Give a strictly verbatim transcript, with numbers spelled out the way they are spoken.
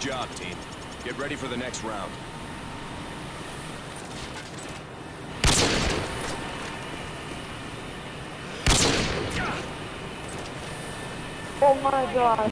job, team. Get ready for the next round. Oh my god.